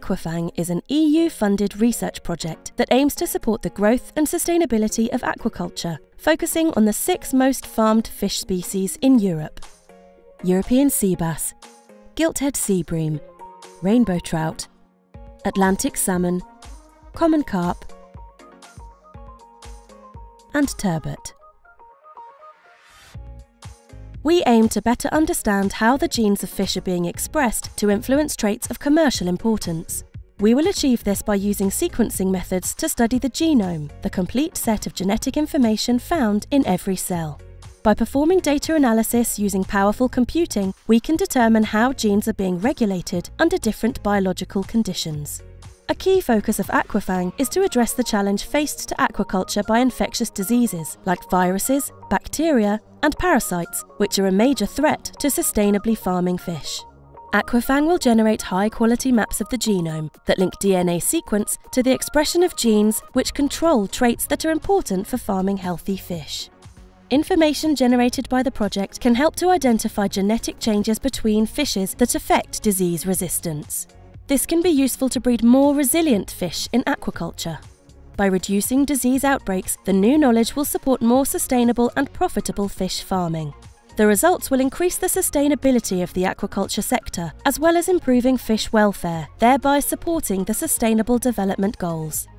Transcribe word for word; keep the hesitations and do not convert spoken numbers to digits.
AQUA-FAANG is an E U-funded research project that aims to support the growth and sustainability of aquaculture, focusing on the six most farmed fish species in Europe: European seabass, Gilthead seabream, rainbow trout, Atlantic salmon, common carp, and turbot. We aim to better understand how the genes of fish are being expressed to influence traits of commercial importance. We will achieve this by using sequencing methods to study the genome, the complete set of genetic information found in every cell. By performing data analysis using powerful computing, we can determine how genes are being regulated under different biological conditions. A key focus of AQUA-FAANG is to address the challenge faced to aquaculture by infectious diseases like viruses, bacteria, and parasites, which are a major threat to sustainably farming fish. AQUA-FAANG will generate high-quality maps of the genome that link D N A sequence to the expression of genes which control traits that are important for farming healthy fish. Information generated by the project can help to identify genetic changes between fishes that affect disease resistance. This can be useful to breed more resilient fish in aquaculture. By reducing disease outbreaks, the new knowledge will support more sustainable and profitable fish farming. The results will increase the sustainability of the aquaculture sector, as well as improving fish welfare, thereby supporting the Sustainable Development Goals.